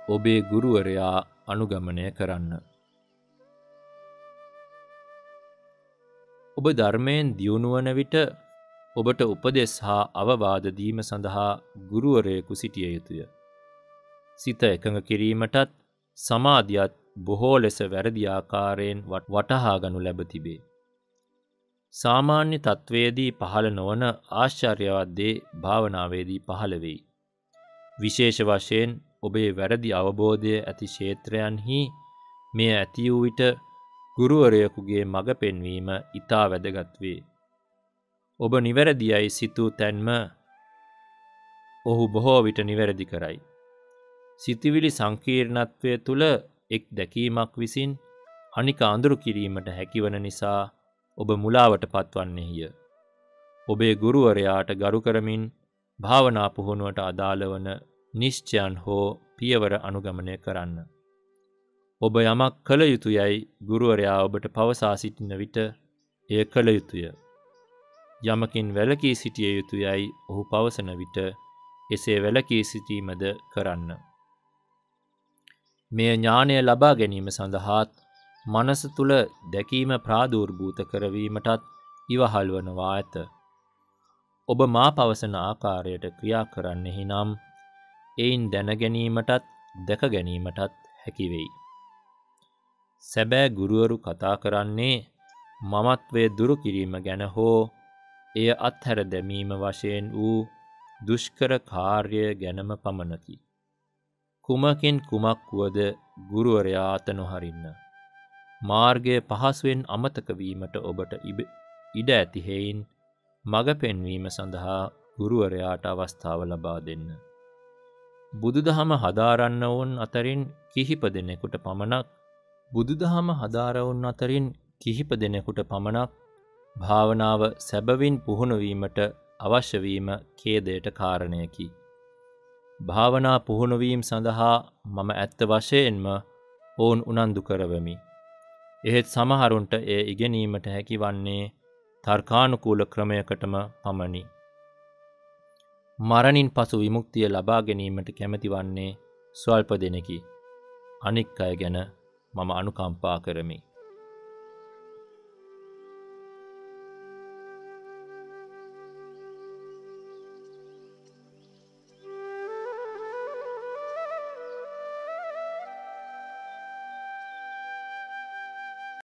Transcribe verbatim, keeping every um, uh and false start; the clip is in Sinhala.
ඔබේ ගුරුවරයා අනුගමනය කරන්න. ඔබ ධර්මයෙන් දියුණු වන විට ඔබට උපදෙස් හා අවවාද දීම සඳහා ගුරුවරයෙකු සිටිය යුතුය. සිත එකඟ කිරීමටත් සමාධියත් බොහෝ ලෙස වැරදි ආකාරයෙන් වටහා ගනු ලැබ තිබේ. සාමාන්‍ය තත්වයේදී පහළ නොවන ආශ්චර්යවත් දේ භාවනාවේදී පහළ වෙයි. විශේෂ වශයෙන් ඔබේ වැරදි අවබෝධය ඇති ක්ෂේත්‍රයන්හි මෙය ඇති වූ විට ගුරුවරයෙකුගේ මඟ පෙන්වීම ඉතා වැදගත් වේ. ඔබ නිවැරදියයි සිතූ තැන්ම ඔහු බොහෝ විට නිවැරදි කරයි. සිතවිලි සංකීර්ණත්වය තුළ එක් දැකීමක් විසින් අනික අඳුරු කිරීමට හැකිවන නිසා ඔබ මුලාවට පත්වන්නේය. ඔබේ ගුරුවරයාට ගරු කරමින් භාවනා පුහුණුවට අදාළ වන නිශ්චයන් හෝ පියවර අනුගමනය කරන්න. ඔබ යමක් කළ යුතුයයි ගුරුවරයා ඔබට පවසා සිටින විට එය කළ යුතුය. යමකින් වැළකී සිටිය යුතුයයි ඔහු පවසන විට එසේ වැළකී සිටීමද කරන්න. මේ ඥානය ලබා ගැනීම සඳහාත් මනස තුල දැකීම ප්‍රාදුර්භූත කරවීමටත් ඉවහල් වනවා ඇත. ඔබ මා පවසන ආකාරයට ක්‍රියා කරන්නෙහි නම් එයින් දැන ගැනීමටත් දැක ගැනීමටත් හැකි වෙයි. සැබෑ ගුරුවරු කතා කරන්නේ මමත්වයේ දුරු කිරීම ගැන හෝ එය අත්හැර දැමීම වශයෙන් වූ දුෂ්කර කාර්ය ගැනම පමණකි. කුමකින් කුමක් වුවද ගුරුවරයා අත නොහරින්න. මාර්ගය පහසුවෙන් අමතක වීමට ඔබට ඉඩ ඇති හේයින් මඟ පෙන්වීම සඳහා ගුරුවරයාට අවස්ථාව ලබා දෙන්න. බුදුදහම හදාරන්න වුන් අතරින් කිහිප දෙනෙකුට පමණක් බුදුදහම හදාරවුන් අතරින් කිහිප දෙනෙකුට පමණක් භාවනාව සැබවින් පුහුණු වීමට අවශ්‍ය වීම ඛේදයට කාරණයකි. භාවනා පුහුණු වීම සඳහා මම ඇත්ත වශයෙන්ම ඔවුන් උනන්දු කරවමි. එහෙත් සමහරුන්ට එය ඉගෙනීමට හැකි වන්නේ තර්කානුකූල ක්‍රමයකටම පමණි. මරණින් පසු විමුක්තිය ලබා ගැනීමට කැමැති වන්නේ ස්වල්ප දෙනෙකි. අනික් අය ගැන මම අනුකම්පා කරමි.